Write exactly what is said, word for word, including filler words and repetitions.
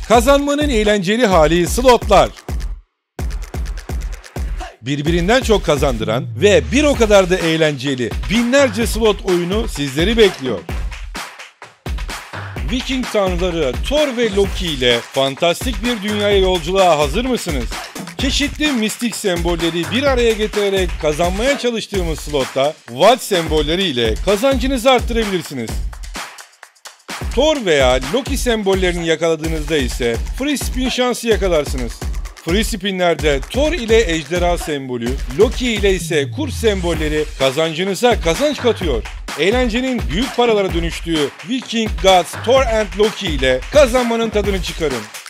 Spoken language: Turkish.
Kazanmanın eğlenceli hali slotlar. Birbirinden çok kazandıran ve bir o kadar da eğlenceli binlerce slot oyunu sizleri bekliyor. Viking tanrıları Thor ve Loki ile fantastik bir dünyaya yolculuğa hazır mısınız? Çeşitli mistik sembolleri bir araya getirerek kazanmaya çalıştığımız slotta Vault sembolleri ile kazancınızı arttırabilirsiniz. Thor veya Loki sembollerini yakaladığınızda ise free spin şansı yakalarsınız. Free spinlerde Thor ile ejderha sembolü, Loki ile ise kurt sembolleri kazancınıza kazanç katıyor. Eğlencenin büyük paralara dönüştüğü Viking Gods Thor and Loki ile kazanmanın tadını çıkarın.